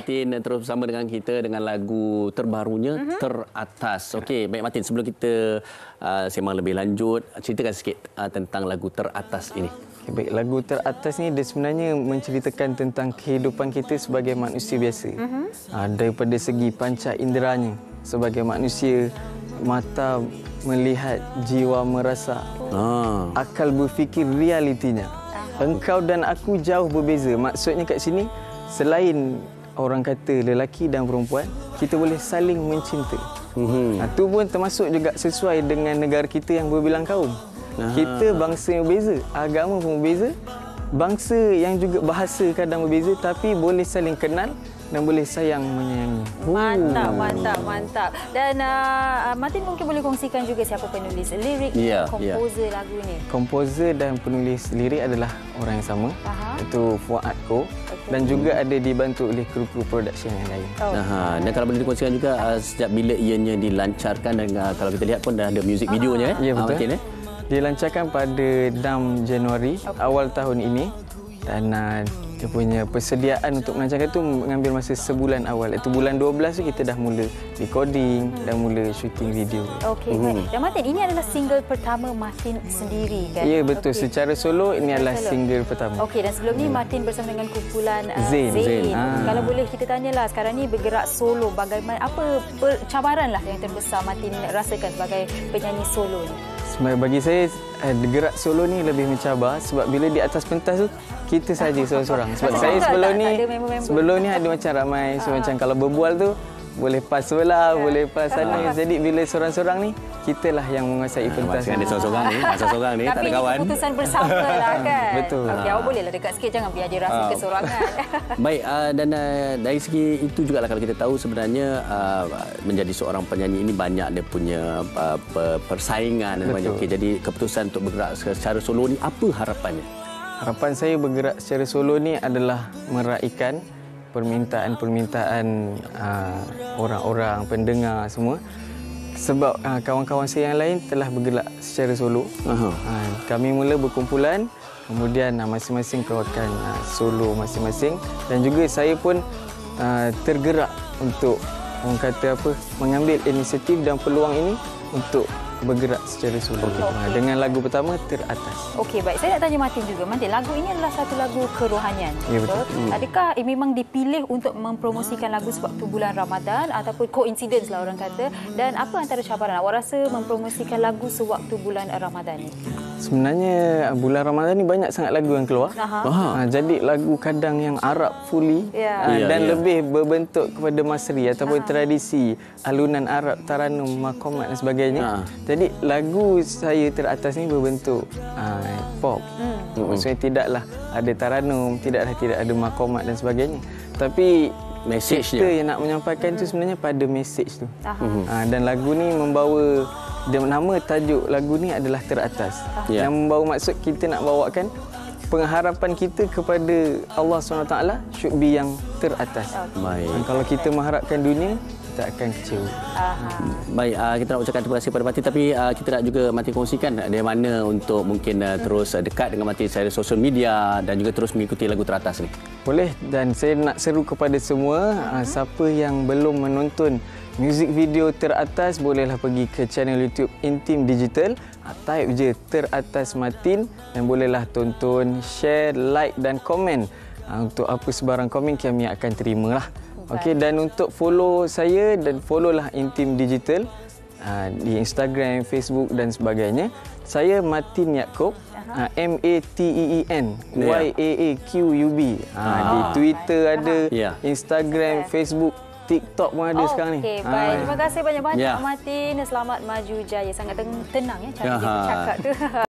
Martin terus bersama dengan kita dengan lagu terbarunya Teratas. Okey, baik Martin, sebelum kita sembang lebih lanjut, ceritakan sikit tentang lagu Teratas ini. Baik, lagu Teratas ni dia sebenarnya menceritakan tentang kehidupan kita sebagai manusia biasa. Daripada segi panca inderanya sebagai manusia, mata melihat, jiwa merasa, akal berfikir, realitinya. Engkau dan aku jauh berbeza. Maksudnya kat sini, selain orang kata lelaki dan perempuan, kita boleh saling mencinta. Itu pun termasuk juga sesuai dengan negara kita yang berbilang kaum. Kita bangsa yang berbeza, agama pun berbeza, bangsa yang juga bahasa kadang berbeza, tapi boleh saling kenal dan boleh sayang menyayangi. Mantap. Dan Martin mungkin boleh kongsikan juga siapa penulis lirik, komposer lagu ni. Komposer dan penulis lirik adalah orang yang sama, iaitu Fuad Ko. Dan juga ada dibantu oleh kru-kru production yang lain. Dan kalau boleh dikongsikan juga sejak bila ianya dilancarkan, dan kalau kita lihat pun dah ada music videonya. Ya, betul. Martin, dilancarkan pada 6 Januari awal tahun ini. Dan dia punya persediaan untuk melancarkan itu mengambil masa sebulan awal. Itu bulan 12 tu kita dah mula recording, dah mula shooting video. Okey. Dan Martin, ini adalah single pertama Martin sendiri kan? Ya, betul. Secara solo ini adalah single pertama. Okey, dan sebelum ni Martin bersama dengan kumpulan Zain. Kalau boleh kita tanyalah, sekarang ni bergerak solo, bagaimana, apa cabaranlah yang terbesar Martin rasakan sebagai penyanyi solo ni? Bagi saya, gerak solo ni lebih mencabar sebab bila di atas pentas tu kita saja seorang-seorang. Sebab saya sebelum ni ada macam ramai, so macam kalau berbual tu boleh pas sebelah, boleh pas sana. Jadi bila seorang-seorang ni, kitalah yang menguasai pentas. Maksudnya dia seorang-seorang ni, tak ada kawan. Tapi ini keputusan bersama lah kan? Betul. Okey, awak bolehlah dekat sikit, jangan biar dia rasa kesorangan. Baik, dan dari segi itu juga lah, kalau kita tahu sebenarnya menjadi seorang penyanyi ini banyak dia punya persaingan dan banyak. Okey, jadi keputusan untuk bergerak secara solo ni, apa harapannya? Harapan saya bergerak secara solo ni adalah meraihkan permintaan orang-orang, pendengar semua. Sebab kawan-kawan saya yang lain telah bergerak secara solo. Kami mula berkumpulan, kemudian masing-masing keluarkan solo masing-masing. Dan juga saya pun tergerak untuk mengambil inisiatif dan peluang ini untuk bergerak secara solo. Dengan lagu pertama, Teratas. Okey, baik. Saya nak tanya Martin juga. Martin, lagu ini adalah satu lagu kerohanian. Ya, betul. Adakah memang dipilih untuk mempromosikan lagu sewaktu bulan Ramadan ataupun coincidence lah orang kata? Dan apa antara cabaran awak rasa mempromosikan lagu sewaktu bulan Ramadan ni? Sebenarnya bulan Ramadan ni banyak sangat lagu yang keluar. Jadi lagu kadang yang Arab fully dan lebih berbentuk kepada Masri ataupun tradisi alunan Arab, taranum, maqamat dan sebagainya. Jadi lagu saya Teratas ni berbentuk pop. Maksudnya tidaklah ada taranum, tidak ada maqamat dan sebagainya. Tapi message kita yang nak menyampaikan tu sebenarnya pada message tu. Dan lagu ni membawa, nama tajuk lagu ni adalah Teratas. Yang membawa maksud kita nak bawakan pengharapan kita kepada Allah SWT should be yang teratas. Kalau kita mengharapkan dunia, kita akan kecewa. Baik, kita nak ucapkan terima kasih kepada Martin, tapi kita nak juga Martin kongsikan dari mana untuk mungkin terus dekat dengan Martin secara sosial media dan juga terus mengikuti lagu Teratas ni. Boleh, dan saya nak seru kepada semua, siapa yang belum menonton music video Teratas, bolehlah pergi ke channel YouTube Intim Digital, type je Teratas Martin dan bolehlah tonton, share, like dan komen. Untuk apa sebarang komen kami akan terimalah. Okey, dan untuk follow saya dan followlah Intim Digital di Instagram, Facebook dan sebagainya. Saya Martin Yaakob, MATEEN YAAQUB. Di Twitter ada, Instagram, Facebook, TikTok pun ada sekarang ni. Okey, baik. Terima kasih banyak-banyak Martin. Selamat maju jaya. Sangat tenang ya cara kita cakap tu.